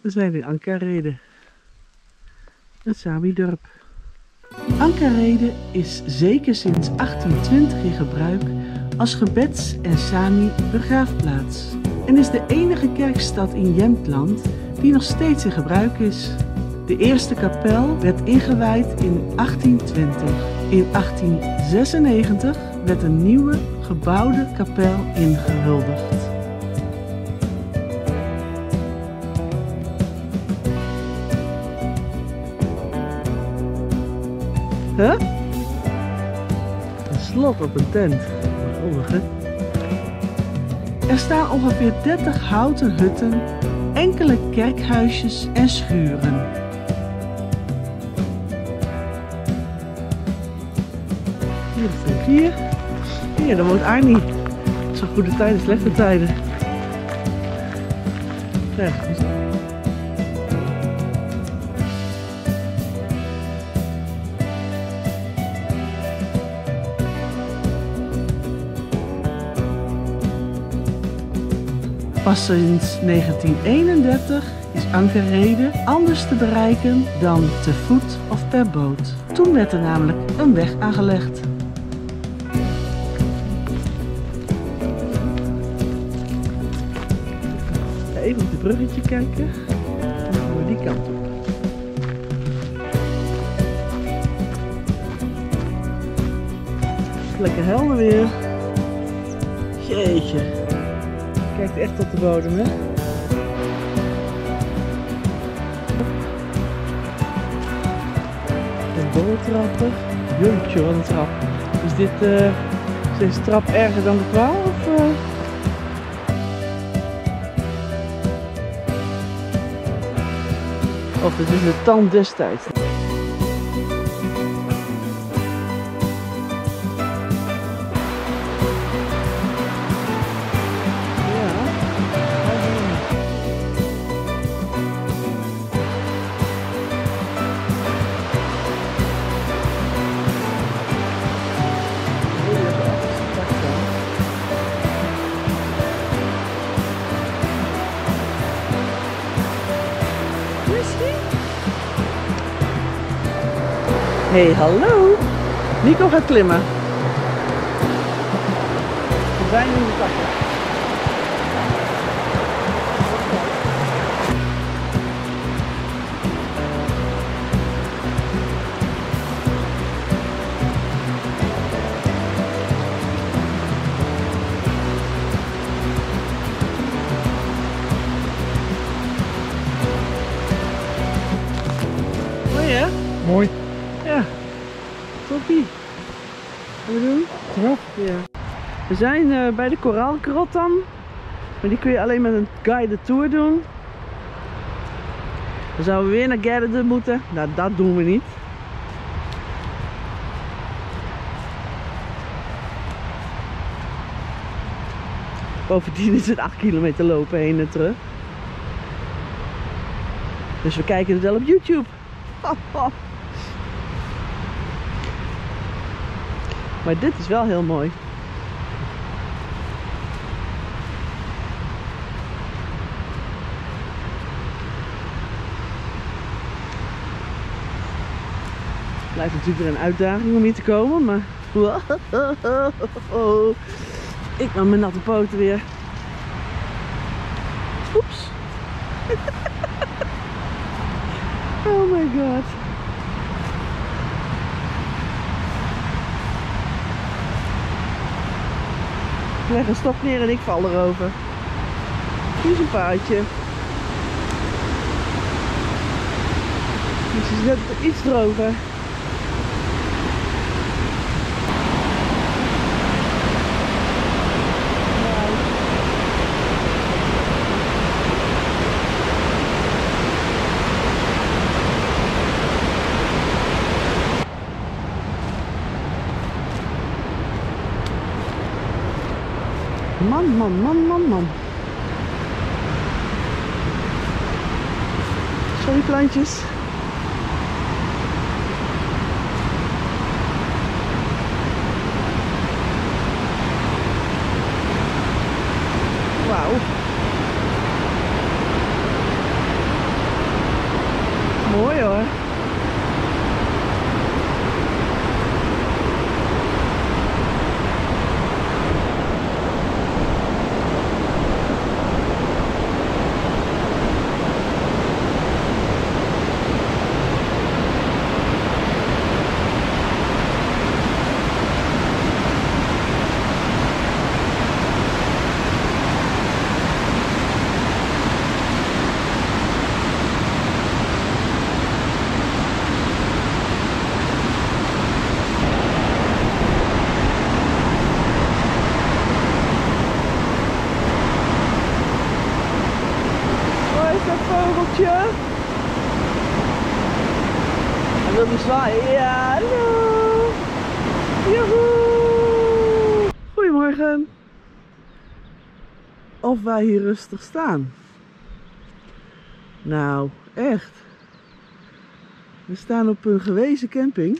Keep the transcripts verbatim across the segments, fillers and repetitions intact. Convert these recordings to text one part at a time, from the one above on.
We zijn in Ankarrede, een Sami-dorp. Ankarrede is zeker sinds achttien twintig in gebruik als gebeds- en Sami-begraafplaats en is de enige kerkstad in Jämtland die nog steeds in gebruik is. De eerste kapel werd ingewijd in achttien twintig. In achttien zesennegentig werd een nieuwe gebouwde kapel ingehuldigd. Huh? Een slot op een tent. Geweldig, hè? Er staan ongeveer dertig houten hutten, enkele kerkhuisjes en schuren. Hier is een rivier. Hier, daar woont Arnie. Zo goede tijden, slechte tijden. Ja, pas sinds negentien eenendertig is Ankarrede anders te bereiken dan te voet of per boot. Toen werd er namelijk een weg aangelegd. Even op het bruggetje kijken. Dan gaan we die kant op. Lekker helder weer. Jeetje. Kijkt echt tot de bodem, hè? Een boltrappen. Jeetje, wat een trap. Is dit uh, is deze trap erger dan de kwaal? Of, uh... of het is de tand destijds. Hey, hallo! Nico gaat klimmen. We zijn in de takken. Mooi hè? Mooi. Ja, toppie. Wat we doen? Ja. Ja. We zijn uh, bij de Koraalgrot dan. Maar die kun je alleen met een guided tour doen. Dan zouden we weer naar Gerden moeten. Nou, dat doen we niet. Bovendien is het acht kilometer lopen heen en terug. Dus we kijken het wel op YouTube. Maar dit is wel heel mooi. Blijft natuurlijk weer een uitdaging om hier te komen, maar ik met mijn natte poten weer. Oeps. Oh my god. Ik leg een stok neer en ik val erover. Hier is een paadje. Het is net iets droger. Man, man, man, man, man. Sorry plantjes. Wauw. Wil je zwaaien? Ja, hallo! Joehoe! Goedemorgen! Of wij hier rustig staan. Nou, echt. We staan op een gewezen camping.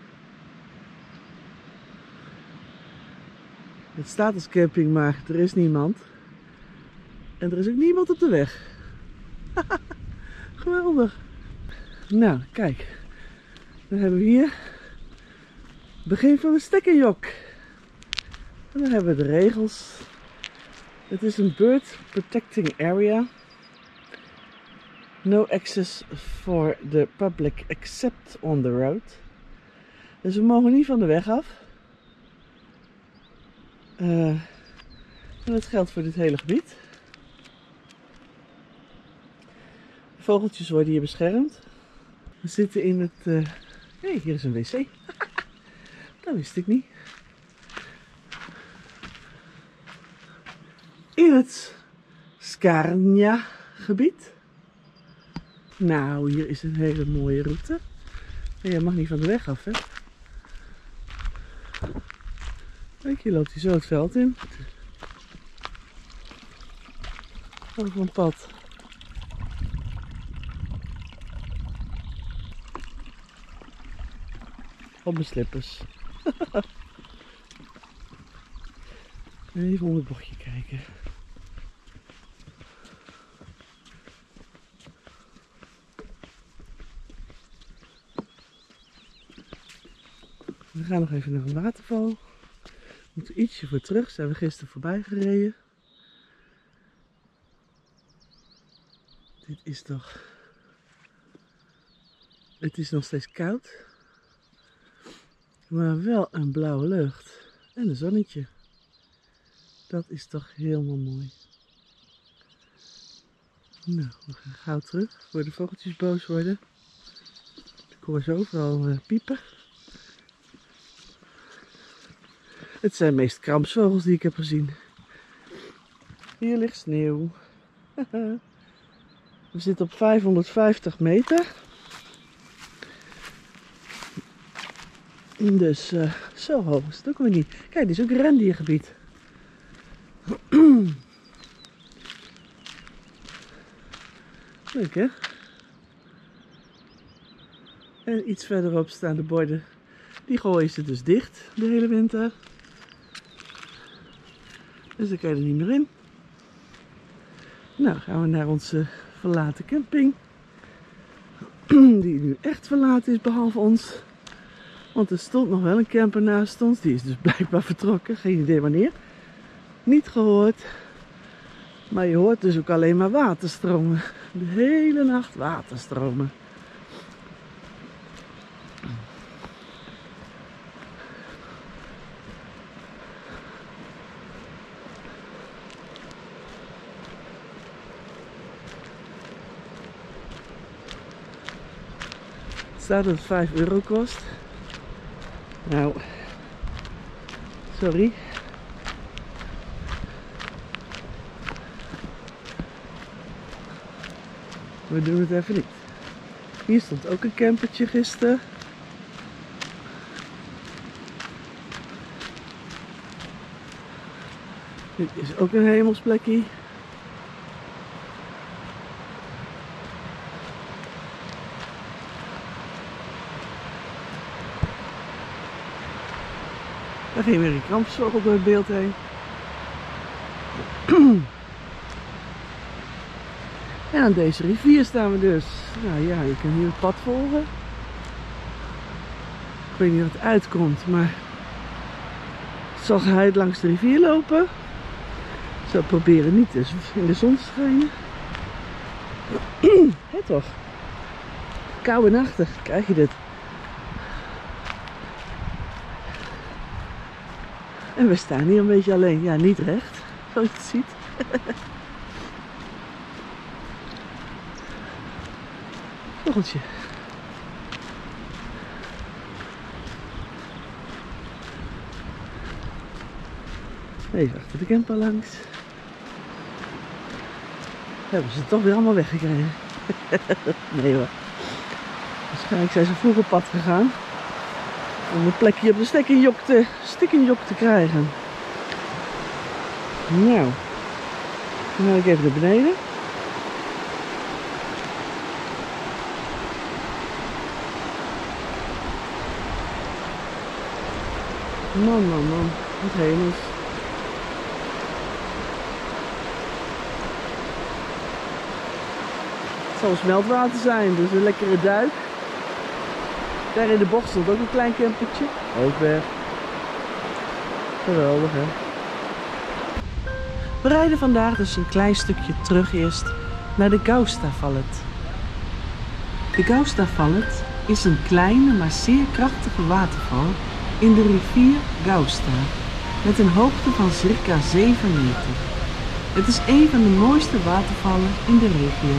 Het staat als camping, maar er is niemand. En er is ook niemand op de weg. Geweldig. Nou, kijk. Dan hebben we hier het begin van een stekkerjok. En dan hebben we de regels. Het is een bird protecting area. No access for the public except on the road. Dus we mogen niet van de weg af. Uh, en dat geldt voor dit hele gebied. De vogeltjes worden hier beschermd. We zitten in het... Hé, uh... hey, hier is een wc. Dat wist ik niet. In het Scarnia gebied. Nou, hier is een hele mooie route. En je mag niet van de weg af, hè. Kijk, hier loopt hij zo het veld in. Over een pad. Op mijn slippers. Even om het bochtje kijken. We gaan nog even naar een waterval. We moeten ietsje voor terug. Zijn we gisteren voorbij gereden. Dit is toch... Het is nog steeds koud. Maar wel een blauwe lucht. En een zonnetje. Dat is toch helemaal mooi. Nou, we gaan gauw terug. Voor de vogeltjes boos worden. Ik hoor ze overal uh, piepen. Het zijn meest krampsvogels die ik heb gezien. Hier ligt sneeuw. We zitten op vijfhonderdvijftig meter. Dus uh, zo hoog is het ook weer niet. Kijk, dit is ook een rendiergebied. Leuk, hè? En iets verderop staan de borden. Die gooien ze dus dicht de hele winter. Dus dan kan je er niet meer in. Nou, gaan we naar onze verlaten camping. Die nu echt verlaten is, behalve ons. Want er stond nog wel een camper naast ons. Die is dus blijkbaar vertrokken. Geen idee wanneer. Niet gehoord. Maar je hoort dus ook alleen maar waterstromen. De hele nacht waterstromen. Het staat dat het vijf euro kost. Nou, sorry. We doen het even niet. Hier stond ook een campertje gisteren. Dit is ook een hemelsplekje. Daar ging weer een krampsvogel door het beeld heen. En aan deze rivier staan we dus. Nou ja, je kan hier het pad volgen. Ik weet niet wat het uitkomt, maar het zal geheid langs de rivier lopen. Ik zal proberen niet dus in de zon te schijnen. Hé toch? Koude nachten, krijg je dit. En we staan hier een beetje alleen. Ja, niet recht, zoals je het ziet. Vogeltje. Even achter de camper langs. Hebben ze het toch weer allemaal weggekregen. Nee hoor. Waarschijnlijk zijn ze vroeg op pad gegaan om een plekje op de stekkenjok te, stekkenjok te krijgen. Nou, dan ga ik even naar beneden. Man, man, man, wat hemels. Het zal smeltwater zijn, dus een lekkere duik. Daar in de bocht stond ook een klein campertje. Ook weg. Geweldig, hè? We rijden vandaag dus een klein stukje terug eerst naar de Gaustavallet. De Gaustavallet is een kleine maar zeer krachtige waterval in de rivier Gausta met een hoogte van circa zeven meter. Het is een van de mooiste watervallen in de regio.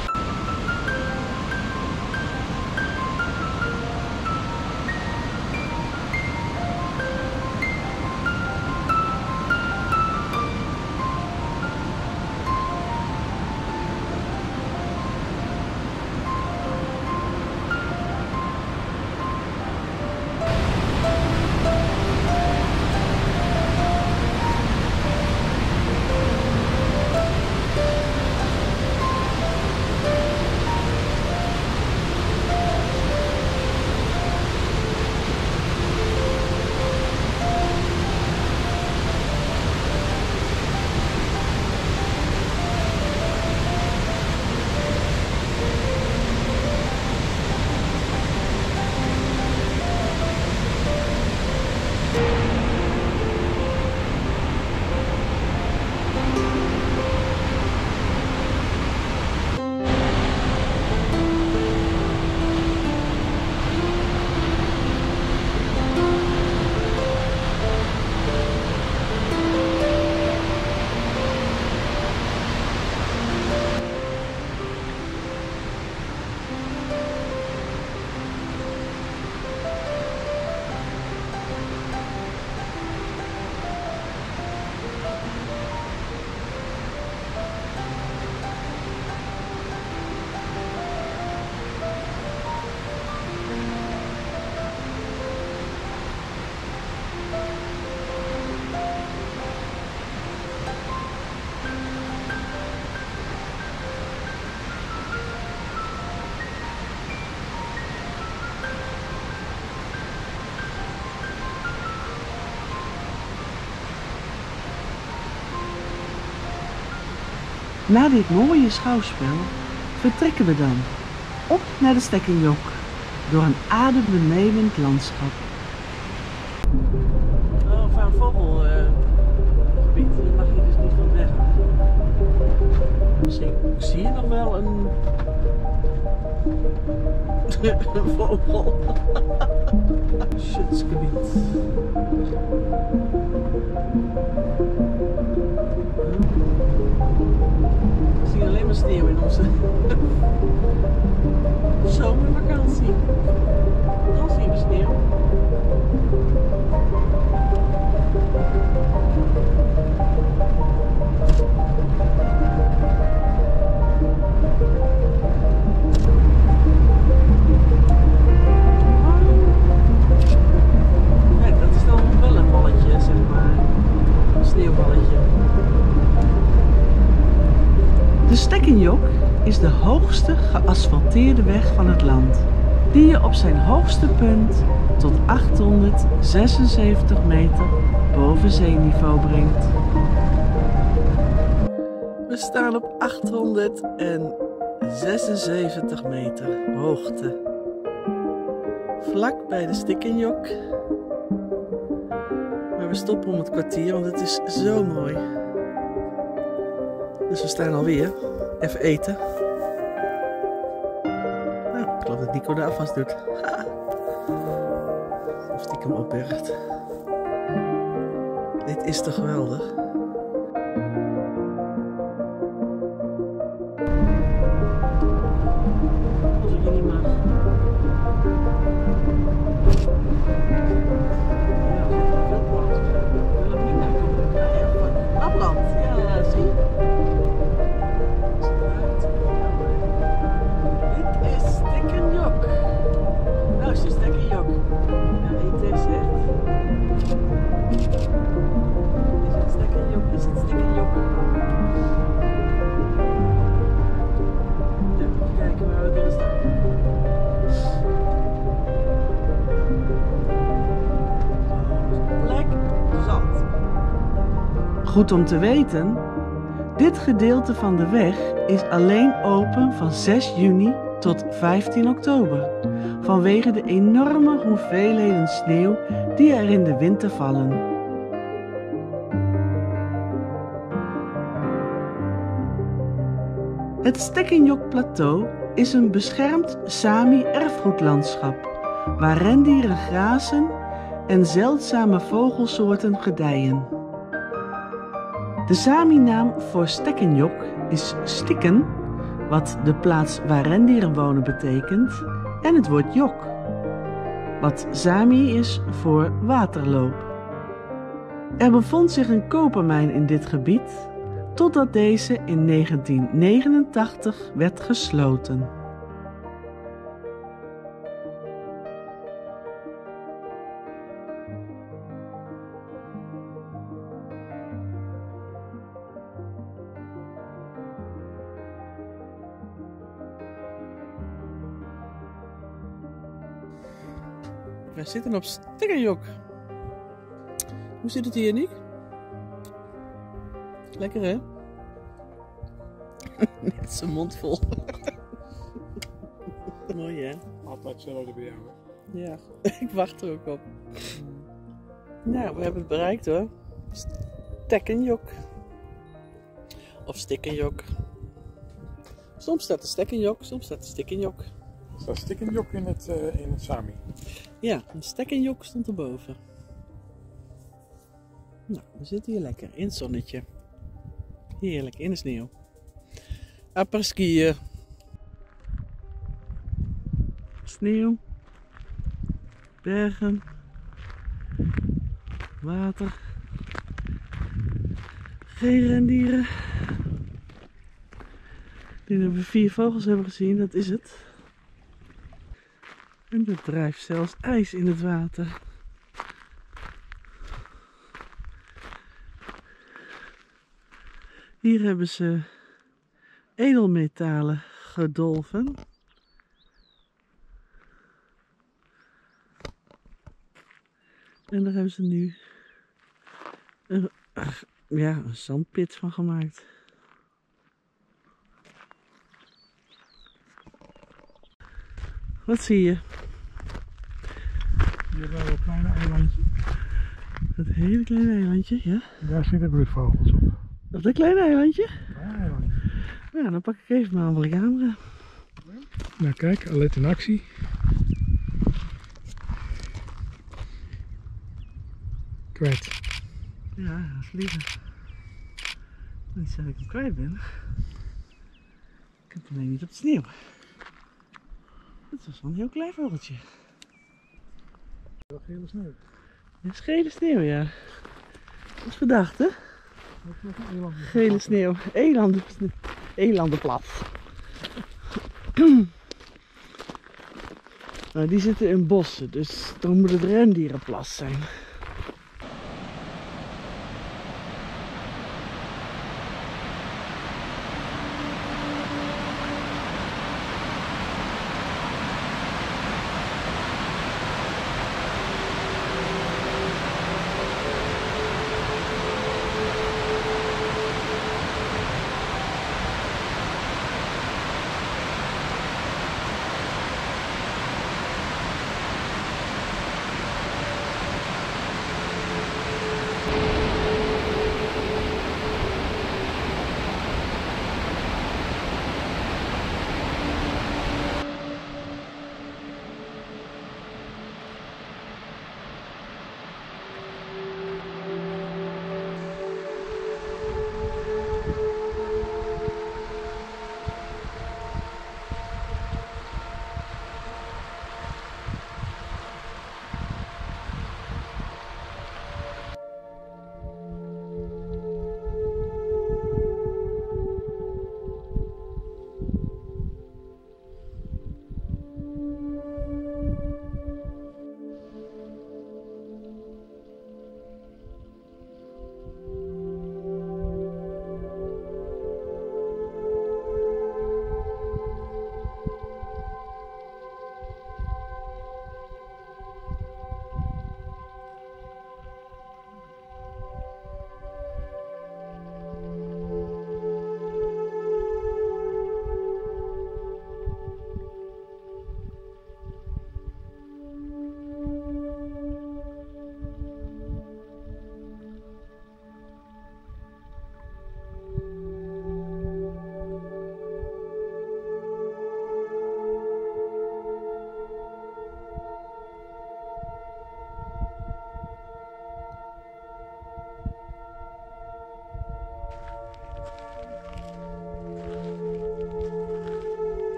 Na dit mooie schouwspel vertrekken we dan op naar de Stekkenjok door een adembenemend landschap. Oh, van vogelgebied, uh, daar mag je dus niet van weg. Misschien zie je nog wel een, een vogel. Schutsgebied. We zien alleen maar sneeuw in onze zomervakantie. Dan zien we sneeuw. Kijk, dat is dan wel een balletje, zeg maar. Een sneeuwballetje. De Stekkenjok is de hoogste geasfalteerde weg van het land, die je op zijn hoogste punt tot achthonderdzesenzeventig meter boven zeeniveau brengt. We staan op achthonderdzesenzeventig meter hoogte, vlak bij de Stekkenjok. Maar we stoppen om het kwartier, want het is zo mooi. Dus we staan alweer even eten. Nou, ik geloof dat Nico de afwas doet. Ha. Of die hem opbergt. Dit is toch geweldig? Als ik je niet mag. Afland, ja, zie. Dit is Stekkenjok. Goed om te weten, dit gedeelte van de weg is alleen open van zes juni tot vijftien oktober, vanwege de enorme hoeveelheden sneeuw die er in de winter vallen. Het Stekkenjok Plateau is een beschermd Sami-erfgoedlandschap, waar rendieren grazen en zeldzame vogelsoorten gedijen. De Sami-naam voor Stekkenjok is Stikken, wat de plaats waar rendieren wonen betekent, en het woord jok, wat Sami is voor waterloop. Er bevond zich een kopermijn in dit gebied, totdat deze in negentien negenentachtig werd gesloten. We zitten op Stekkenjok. Hoe zit het hier, Nick? Lekker, hè? Net zijn mond vol. Mooi, hè? Altijd hetzelfde bij jou, hè? Ja, ik wacht er ook op. Nou, we hebben het bereikt, hoor. Stekkenjok. Of Stikkenjok. Soms staat er Stekkenjok, soms staat er Stikkenjok. Er staat Stikkenjok in het, uh, in het Sami. Ja, een Stekkenjok stond erboven. Nou, we zitten hier lekker in het zonnetje. Heerlijk, in de sneeuw. Apres-skiën. Sneeuw. Bergen. Water. Geen rendieren. Ik denk dat we vier vogels hebben gezien, dat is het. En er drijft zelfs ijs in het water. Hier hebben ze edelmetalen gedolven. En daar hebben ze nu een, ja, een zandpit van gemaakt. Wat zie je? Hier hebben we een kleine eilandje. Dat hele kleine eilandje, ja. Daar zitten broedvogels op. Op dat kleine eilandje? Ja, eilandje. Nou, dan pak ik even mijn andere camera. Nou kijk, Alet in actie. Kwijt. Ja, vliegen. Niet zo dat ik hem kwijt ben. Ik heb hem alleen niet op de sneeuw. Dat was wel een heel klein vogeltje. Wel gele sneeuw. Ja, gele sneeuw, ja. Dat is verdacht, hè? Dat is nog een eland. Gele sneeuw. Elanden, elandenplat. Nou, die zitten in bossen, dus dan moet het rendierenplas zijn.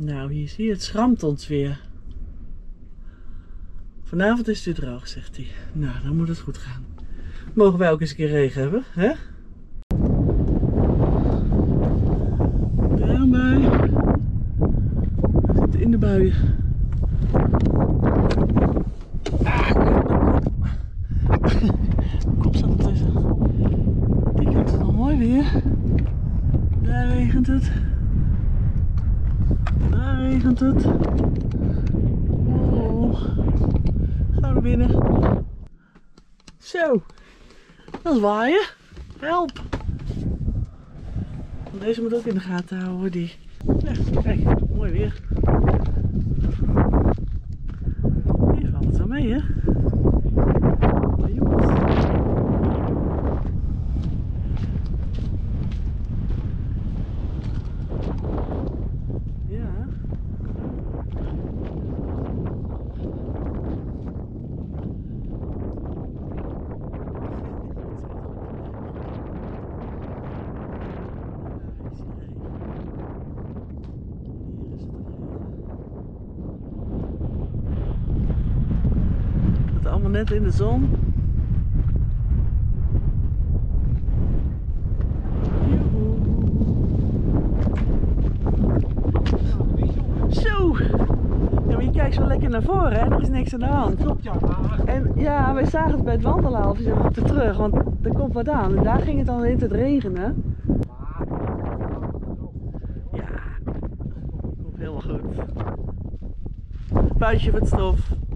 Nou, hier zie je, het schramt ons weer. Vanavond is het weer droog, zegt hij. Nou, dan moet het goed gaan. Mogen wij ook eens een keer regen hebben, hè? Daar een bui. We zitten in de buien. Ah, kop staat ertussen. Die kant is nog mooi weer. Daar regent het. Daar regent het. Oh. Gaan we naar binnen. Zo. Dat is waaien. Help. Deze moet ook in de gaten houden hoor, die. Ja, kijk, mooi weer. Hier valt het wel mee, hè? Maar jongens. Ja. Allemaal net in de zon. Zo! Ja, maar je kijkt zo lekker naar voren, hè? Er is niks aan de hand. Klopt, ja. En ja, wij zagen het bij het wandelen al, we moeten terug, want er komt wat aan. En daar ging het al in het regenen. Ja, komt helemaal goed. Puistje wat stof.